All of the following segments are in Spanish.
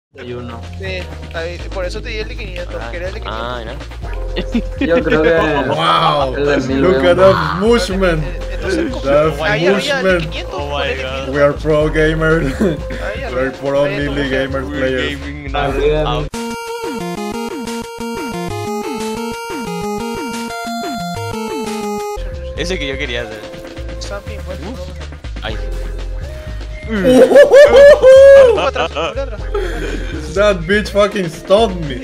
Hay uno. Sí, por eso te di el de 500, quería el de 500. Ah, ¿no? Yo creo que. Wow! El de 1000 Look at weón. that movement! Entonces, That ahí había el de movement! 500, Oh my con el de God. 500. We are pro gamers. Ahí We are pro ahí Millie está. gamers players. Gaming Arriba. now. Ese que yo quería hacer. Something, bueno, Ay. no, atrás, por atrás. That bitch fucking stunned me.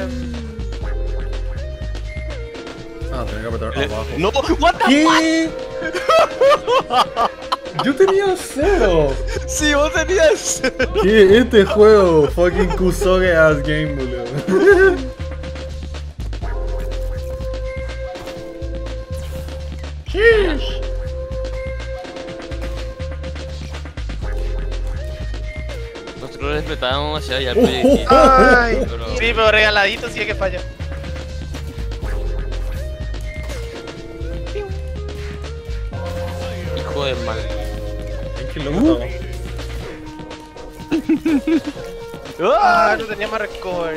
Ah, tenía que apretar abajo. No, what the ¿Qué? Yo tenía 0. Sí, vos tenías. ¿Qué? Este juego, fucking Kusoge ass game, boludo. Sheesh. Nosotros lo respetábamos demasiado ya el proyectil. Ay, Pero- sí, pero regaladito sí es que falla. Hijo de mal. ¿En qué loco estaba? Ah, no tenía más recovery.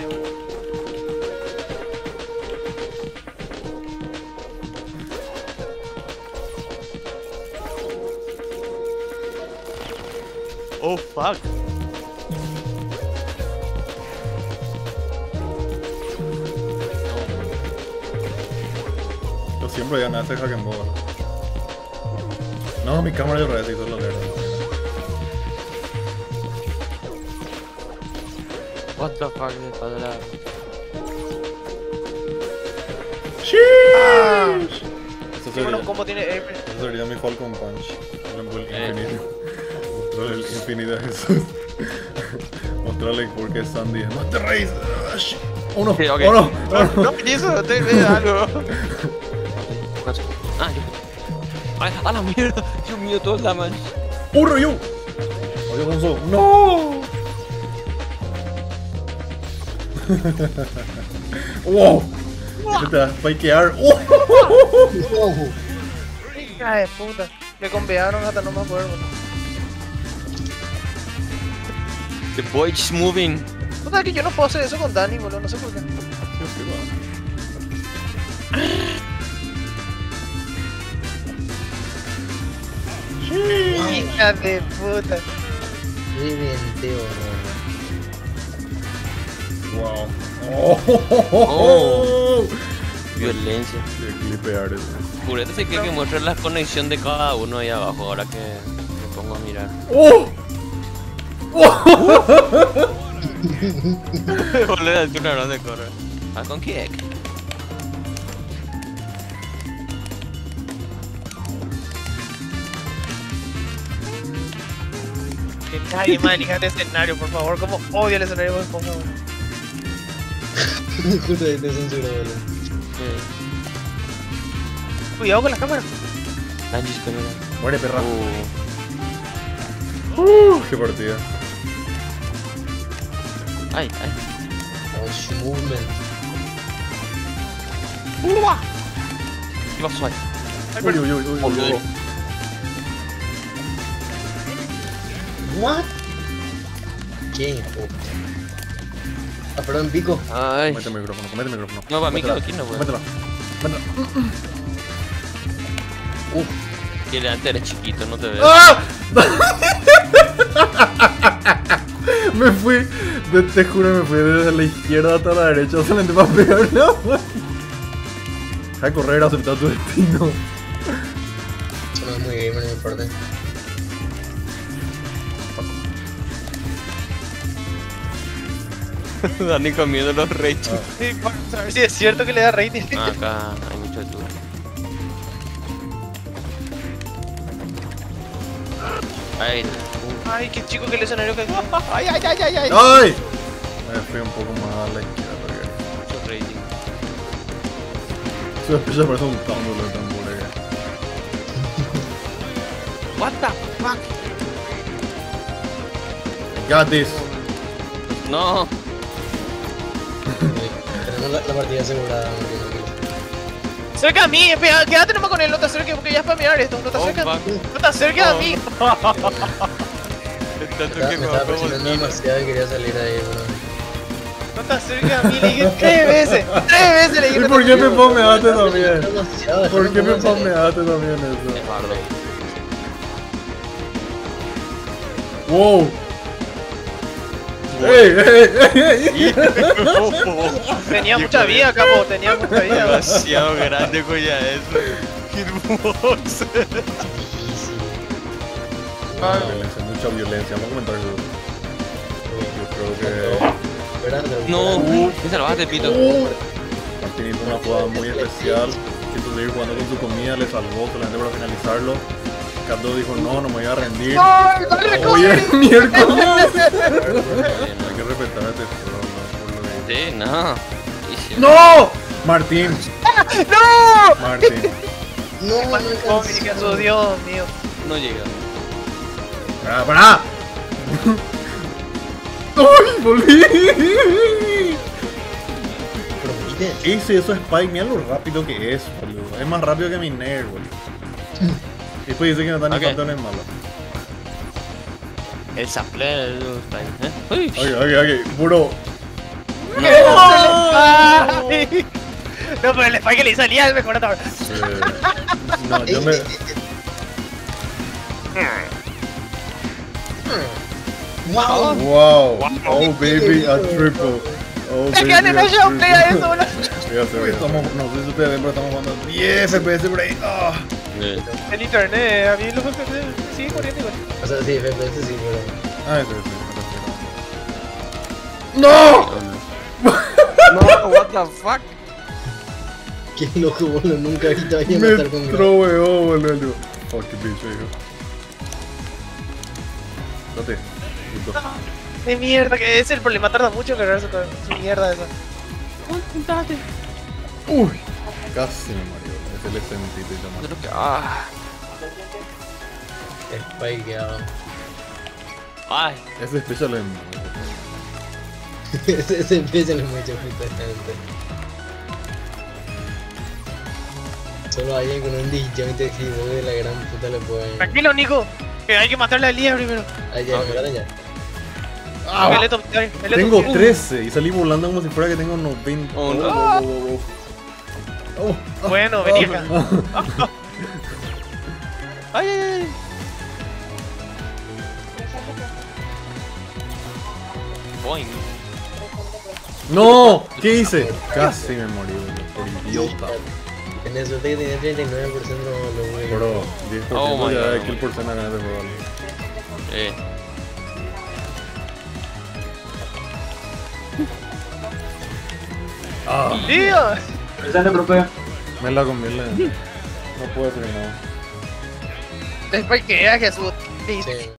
Oh fuck. Yo siempre gané ese hack and ball. No, mi cámara yo revés hizo lo que era. What the fuck me pasa la. Sheesh. Eso Qué sería, buenos combos tiene April. eso sería mi Falcon Punch. El infinito. Mostrarle el Pues. infinito a Jesús. Mostrarle por qué Sandy es Master Race. Ah, shit. Uno, Sí, ok. uno, No, y eso, te ve algo. Ah, yo. Ay, a la mierda. Dios mío, todos la man. ¡Urro yo! Adiós, Gonzo. ¡No! ¡Wow! ¿Qué te vas a fakear? Hija de puta. Me convearon hasta no me acuerdo. The boy's moving. ¿Tú sabes que yo no puedo hacer eso con Dani, boludo? No sé por qué. Hija de puta. Reventé, ¡Wow! ¡Oh! Violencia. Qué clipear eso. Purete se cree que muestra la conexión de cada uno ahí abajo. Ahora que me pongo a mirar. ¡Oh! Boludo, es una gran de correr. Ah, con Kiek. Que nadie más elija este escenario, por favor. Como odio el escenario de Pokémon. Justo ahí te censuró, boludo. Cuidado con la cámara. Angie con una. Muere, perra. ¡Qué partida! Ay, ay. Oh, su movement. ¿Qué pasó ahí? Uy, uy, uy, uy, uy. What? ¿Qué hijo? Ah, perdón, pico. Ay. Comete el micrófono, comete el micrófono. No, para mí Métela, quedó aquí, no, güey. Métela, métela. Que antes eres chiquito, no te veo. ¡Ah! Me fui, te juro, me fui desde la izquierda hasta la derecha solamente para pegar la mano. Deja de correr, aceptar tu destino. Eso no es muy gamer de mi parte. Dani comiendo los rechos. Sí, para saber si es cierto que le da rating. Ah, acá hay mucho de tú. Ay, Ay, qué chico que el escenario que. Ay, ay, ay, ay, ay. ¡Ay! Me fui un poco más a la izquierda. mucho rating. Eso parece un tándolo de tambores. What the fuck? Got this. No. Tenemos la partida asegurada, boludo. Cerca a mí, quédate nomás con él, no te acerques porque ya es para mirar esto. No te Oh, acerques, fuck. no te acerques a mí. Tanto Me que estaba me presionando demasiado y quería salir de ahí, boludo. No te acerques a mí, le dije 3 veces. 3 veces le dije. ¿Y no por te qué me acerques. pomeaste también? Demasiado, ¿Por qué me déjame poner. pomeaste también eso? Es bardo. ¡Wow! ¡Ey! Tenía mucha vida, capo, tenía mucha vida. Demasiado grande, coña, eso. Hitbox. Difícil. Violencia, mucha violencia. Vamos a comentar eso. Yo creo que ¿Verdad? No, ¿qué salvaste, Pito? Martín hizo una jugada muy especial. Quiso seguir jugando con su comida, le salvó solamente para finalizarlo. Kato dijo no, no me voy a rendir. ¡Ay, dale, Hoy es miércoles. Bien, Hay que respetar a este pro, Sí, no. ¡No! Martín, ¡No! Martín. No, no Oh, alcanzó. Dios mío. No llega. ¡Para! ¡Uy! ¡Volví! Pero mire, ¿Qué hice eso, Spike? Mira lo rápido que es, boludo. Es más rápido que mi nerd, boludo. Y después dice que no están ni Ok. patrones malos. El sample está ahí. Ok, puro. Ay. No, pero el spike que le salía es mejor hasta ahora. No, yo me. wow. Wow. Oh, baby, a triple. Oh, Es que animation play a eso, boludo. Estamos, no sé si ustedes ven, pero estamos jugando 10 FPS por ahí. Ah. En internet, a mí los FPS siguen corriendo igual. O sea, sí, FPS sí, pero. Ah, ese. ¡No! No, what the fuck? Qué loco, boludo. Nunca he visto a alguien Me matar con grado. troweó, boludo. Fuck the bitch, hijo. Date. Puto. De mierda, que es el problema, tarda mucho en cargar su mierda esa. Uy. Casi me mareó. Es el sentito y tomar. Creo que. Ah. Spikeado. Ay. Ese special es. Ese empieza en el mucho justamente. Solo alguien con un disjointe equivoco de la gran puta le pueden. Tranquilo, Nico, que hay que matarle al Lía primero. Ah, ya, me mataron ya. Ah, Él le tengo tocó. 13 y salí volando como si fuera que tengo 90. Oh, no. Bueno, vení acá. Ay, ay, ay. Boing. ¡No! ¿Qué hice? Casi me morí, boludo, por idiota. Tenés suerte que tenés 39% lo Bro, 10% Oh my ya God, de kill por cena ganas de jugar. Ah, Lía. me la comí, no puedo hacer nada. Después que Jesús. Sí.